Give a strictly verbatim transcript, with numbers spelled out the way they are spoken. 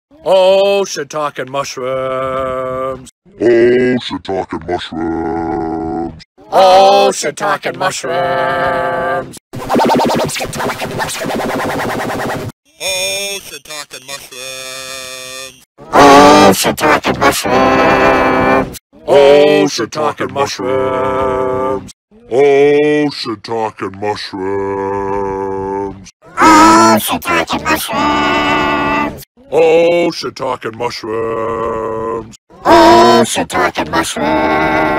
Oh, shiitake mushrooms. Oh, shiitake mushrooms. Oh, shiitake mushrooms. Oh, shiitake mushrooms. Oh, shiitake mushrooms. Oh, shiitake mushrooms. Oh, shiitake mushrooms. Oh, shiitake mushrooms. Oh, shiitake mushrooms. Oh, shiitake mushrooms.